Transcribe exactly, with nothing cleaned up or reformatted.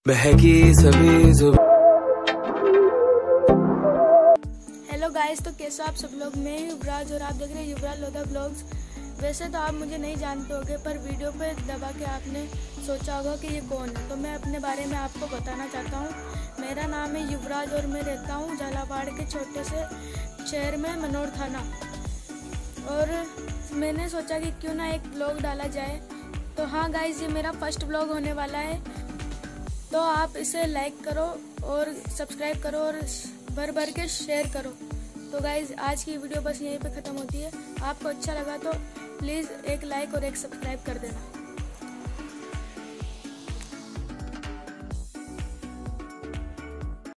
बहकी सभी जुबान। हेलो गाइस, तो कैसे आप सब लोग। मैं युवराज और आप देख रहे हैं युवराज लोधा ब्लॉग्स। वैसे तो आप मुझे नहीं जानते होंगे, पर वीडियो पे दबा के आपने सोचा होगा कि ये कौन है। तो मैं अपने बारे में आपको बताना चाहता हूँ। मेरा नाम है युवराज और मैं रहता हूँ झालावाड़ के छोटे से शहर में, मनोर थाना। और मैंने सोचा कि क्यों ना एक ब्लॉग डाला जाए। तो हाँ गाइस, ये मेरा फर्स्ट ब्लॉग होने वाला है। तो आप इसे लाइक करो और सब्सक्राइब करो और भर भर के शेयर करो। तो गाइज, आज की वीडियो बस यहीं पे ख़त्म होती है। आपको अच्छा लगा तो प्लीज़ एक लाइक और एक सब्सक्राइब कर देना।